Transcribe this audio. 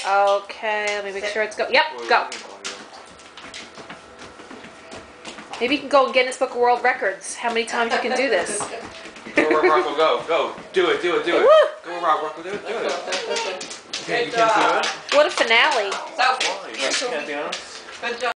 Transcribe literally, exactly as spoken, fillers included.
Okay, let me make sure it's go. Yep, go. Maybe you can go in Guinness Book of World Records. How many times you can do this? Go where Rocco, go, go. Do it, do it, do it. Woo! Go where Rocco, do it, do it. Good You can't do it? What a finale. So, Why? You can't be honest? good job.